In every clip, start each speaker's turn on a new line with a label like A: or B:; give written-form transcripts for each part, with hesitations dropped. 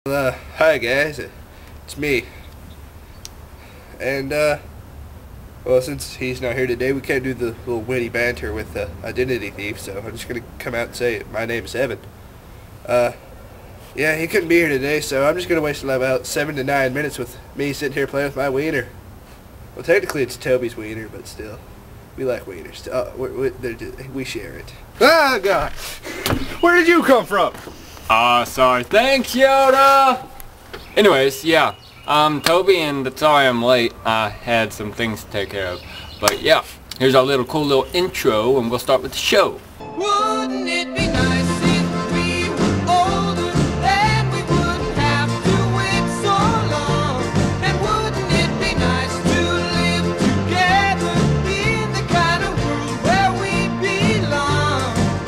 A: Hi guys, it's me. And, well, since he's not here today, we can't do the little witty banter with the identity thief, so I'm just gonna come out and say it. My name's Evan. Yeah, he couldn't be here today, so I'm just gonna waste about 7 to 9 minutes with me sitting here playing with my wiener. Well, technically it's Toby's wiener, but still, we like wieners. We share it. Ah, God! Where did you come from?
B: Sorry. Thanks, Yoda! Anyways, yeah. I'm Toby, and sorry I'm late. I had some things to take care of. But yeah, here's our cool little intro, and we'll start with the show.
C: Wouldn't it be nice if we were older, then we wouldn't have to wait so long? And wouldn't it be nice to live together in the kind of world where we belong?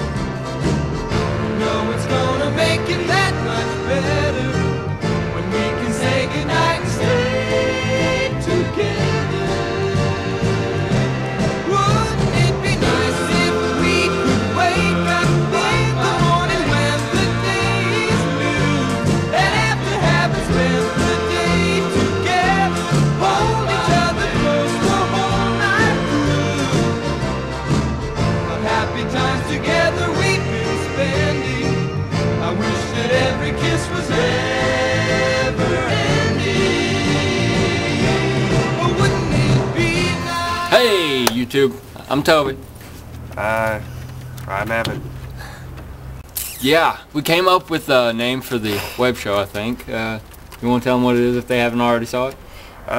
C: No, it's gonna make it that much better when we can say goodnight and stay together. Wouldn't it be nice if we could wake up in the morning when the day is new, and after having spent the day together, hold each other close the whole night through? Of happy times together we've been spending. I wish that every kiss was never ending. But wouldn't it be nice?
B: Hey, YouTube. I'm Toby.
A: I'm Evan.
B: Yeah, we came up with a name for the web show, I think. You want to tell them what it is if they haven't already saw it?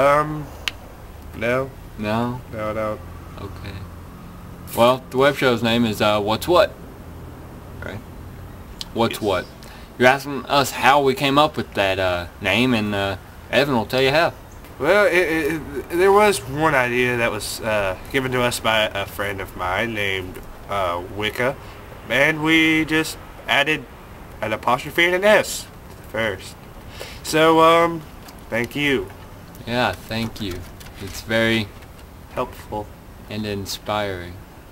A: No.
B: No?
A: No, no.
B: Okay. Well, the web show's name is What's What? Right? What's What? You're asking us how we came up with that name, and Evan will tell you how.
A: Well, there was one idea that was given to us by a friend of mine named Wicca, and we just added an apostrophe and an S first. So, thank you.
B: Yeah, thank you. It's very
A: Helpful.
B: and inspiring.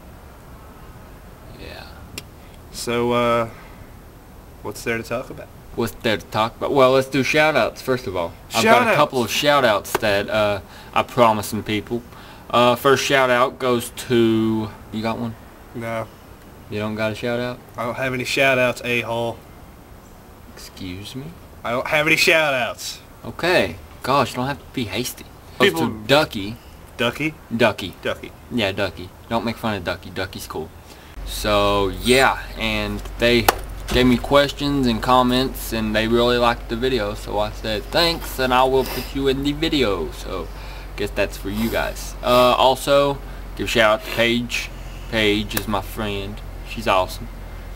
B: Yeah.
A: So, what's there to talk about?
B: What's there to talk about? Well, let's do shout-outs first of all. I've got a couple of shout-outs that I'm promising people. First shout-out goes to... You got one?
A: No.
B: You don't got a shout-out?
A: I don't have any shout-outs, a-hole.
B: Excuse me?
A: I don't have any shout-outs.
B: Okay. Gosh, you don't have to be hasty. Goes
A: People...
B: to Ducky.
A: Ducky?
B: Ducky.
A: Ducky.
B: Yeah, Ducky. Don't make fun of Ducky. Ducky's cool. So, yeah, and they gave me questions and comments, and they really liked the video, so I said thanks, and I will put you in the video. So guess that's for you guys. Also, give a shout out to Paige. Paige is my friend. She's awesome.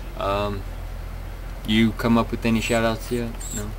B: You come up with any shout outs yet? No?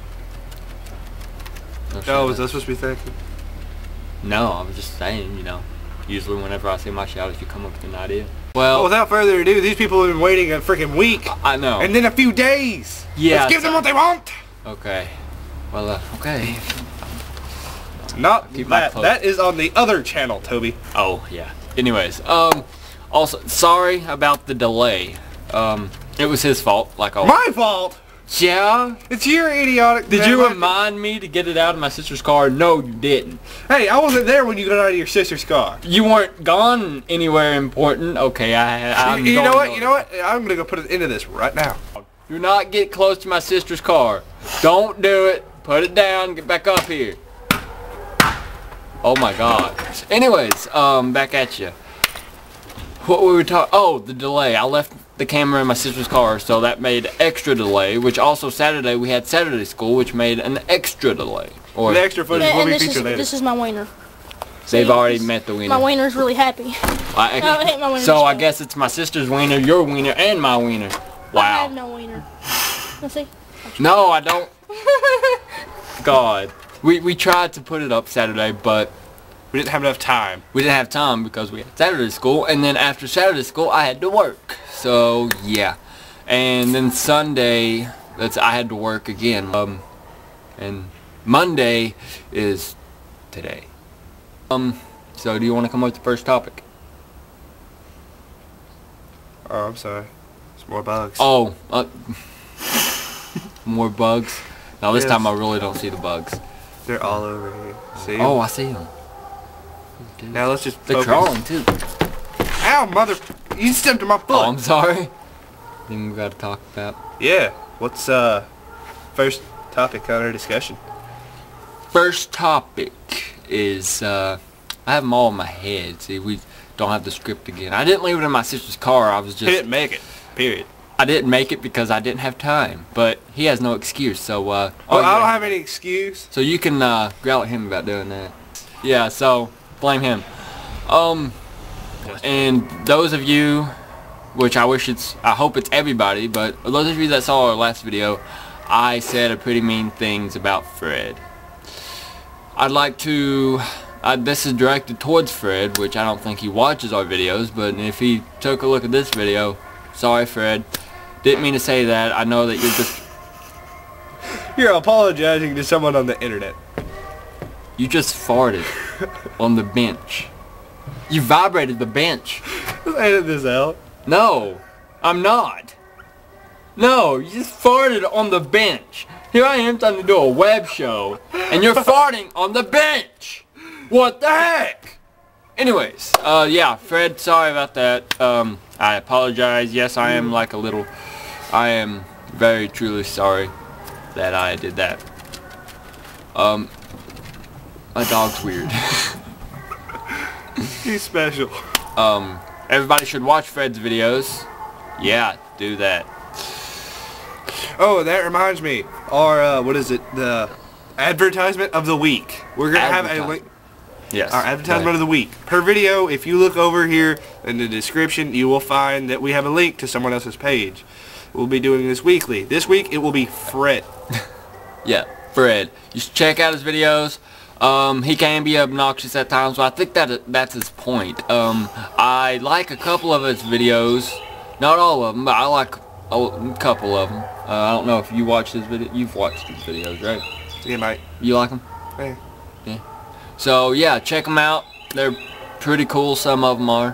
A: No, was that supposed to be thanking?
B: No, I was just saying, you know, usually whenever I say my shout outs, you come up with an idea. Well,
A: without further ado, these people have been waiting a freaking week.
B: I know.
A: And then a few days.
B: Yeah.
A: Let's give them what they want.
B: Okay. Well, okay.
A: Not
B: Keep my
A: that.
B: clothes.
A: That is on the other channel, Toby.
B: Oh, yeah. Anyways, also, sorry about the delay. It was his fault, like always.
A: My fault?
B: Yeah?
A: It's your idiotic...
B: Did you remind me to get it out of my sister's car? No, you didn't.
A: Hey, I wasn't there when you got out of your sister's car.
B: You weren't gone anywhere important. Okay, I'm
A: You know what?
B: going.
A: You know what? I'm gonna go put an end to this right now.
B: Do not get close to my sister's car. Don't do it. Put it down. Get back up here. Oh my God. Anyways, back at you. What were we talking? Oh, the delay. I left the camera in my sister's car, so that made extra delay. Which also Saturday we had Saturday school, which made an extra delay. Or
A: the extra footage will be
D: this
A: featured later.
D: This is my wiener.
B: they've
D: See,
B: already met the wiener.
D: My wiener's really happy. I hate my wiener.
B: So I guess it's my sister's wiener, your wiener, and my wiener. Wow.
D: I have no wiener. Let's see.
B: No, I don't. God. We tried to put it up Saturday, but
A: We didn't have enough time.
B: we didn't have time because we had Saturday school, and then after Saturday school I had to work. So yeah. And then Sunday, I had to work again. And Monday is today. So do you want to come up with the first topic?
A: Oh, I'm sorry. It's more bugs.
B: Oh, more bugs. Now this
A: Yes.
B: time I really don't see the bugs.
A: They're all over here. See?
B: Oh, I see them.
A: Now let's just
B: They're
A: focus.
B: crawling too.
A: Ow, mother! You stepped on my foot.
B: Oh, I'm sorry. Then we gotta talk about.
A: Yeah. What's first topic on our discussion?
B: First topic is I have them all in my head. See, we don't have the script again. I didn't leave it in my sister's car. I was
A: He
B: just.
A: didn't make it. Period.
B: I didn't make it because I didn't have time. But he has no excuse. So
A: Oh, I don't have any excuse.
B: So you can growl at him about doing that. Yeah. So blame him. And those of you, which I hope it's everybody, but those of you that saw our last video, I said a pretty mean things about Fred. I'd like to, this is directed towards Fred, which I don't think he watches our videos, but if he took a look at this video, sorry Fred, didn't mean to say that. I know that you're just,
A: You're apologizing to someone on the internet.
B: you just farted on the bench. You vibrated the bench.
A: Let's edit this out.
B: No, I'm not. No, you just farted on the bench. Here I am trying to do a web show, and you're farting on the bench. What the heck? Anyways, yeah, Fred, sorry about that. I apologize. Yes, I am like a little... I am very truly sorry that I did that. My dog's weird.
A: He's special.
B: Everybody should watch Fred's videos. Yeah, do that.
A: Oh, that reminds me. Our, what is it? The advertisement of the week. We're going to have a link.
B: Yes.
A: Our advertisement of the week. Per video, if you look over here in the description, you will find that we have a link to someone else's page. We'll be doing this weekly. This week, it will be Fred.
B: Yeah, Fred. You should check out his videos. He can be obnoxious at times, but I think that's his point. I like a couple of his videos. Not all of them, but I like a couple of them. I don't know if you watch his video. You've watched his videos, right?
A: Yeah, mate.
B: You like them?
A: Hey.
B: Yeah. So, yeah, check them out. They're pretty cool. Some of them are.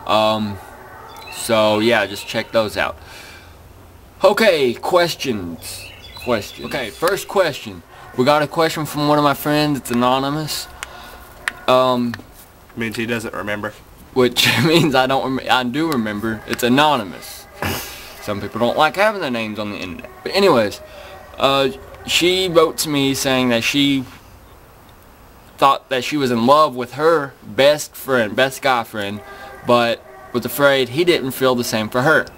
B: So, yeah, just check those out. Okay, questions. Okay, first question. We got a question from one of my friends. It's anonymous.
A: Means he doesn't remember.
B: Which means I do remember. It's anonymous. Some people don't like having their names on the internet. But anyways, she wrote to me saying that she thought that she was in love with her best guy friend, but was afraid he didn't feel the same for her.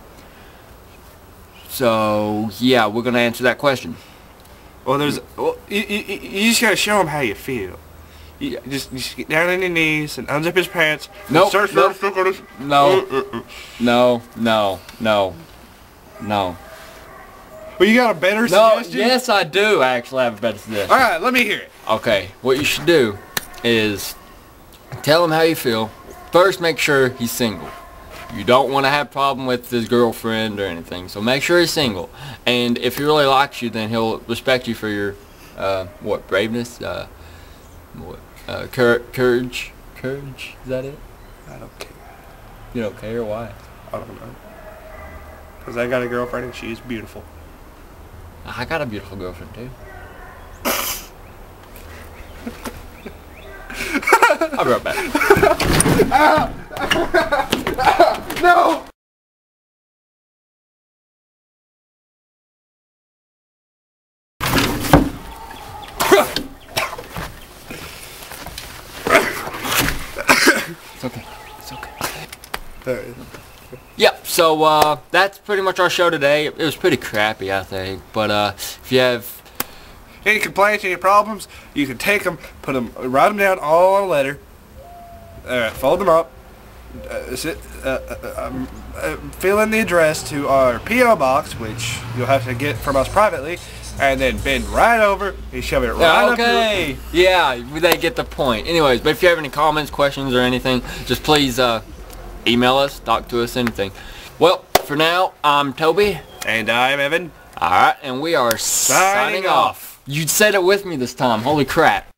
B: So, yeah, we're going to answer that question.
A: Well, you just gotta show him how you feel. You just get down on your knees and unzip his pants.
B: Nope. No.
A: Well, you got a better suggestion?
B: Yes, I do actually have a better suggestion.
A: All right, let me hear it.
B: Okay, what you should do is tell him how you feel. First, make sure he's single. You don't want to have a problem with his girlfriend or anything, so make sure he's single. And if he really likes you, then he'll respect you for your, braveness? Courage? Courage? Is that it?
A: I don't care.
B: You don't care? Why?
A: I don't know. Because I got a girlfriend and she is beautiful.
B: I got a beautiful girlfriend, too. I'll be right back.
A: No!
B: It's okay. It's okay. Yep, so that's pretty much our show today. It was pretty crappy, I think. But if you have
A: any complaints, any problems, you can take them, write them down all on a letter. Fold them up. Fill in the address to our P.O. box, which you'll have to get from us privately, and then bend right over and shove it right up your...
B: Yeah, they get the point. Anyways, but if you have any comments, questions, or anything, just please email us, talk to us, anything. Well, for now, I'm Toby.
A: And I'm Evan.
B: Alright, and we are signing off. You said it with me this time. Holy crap.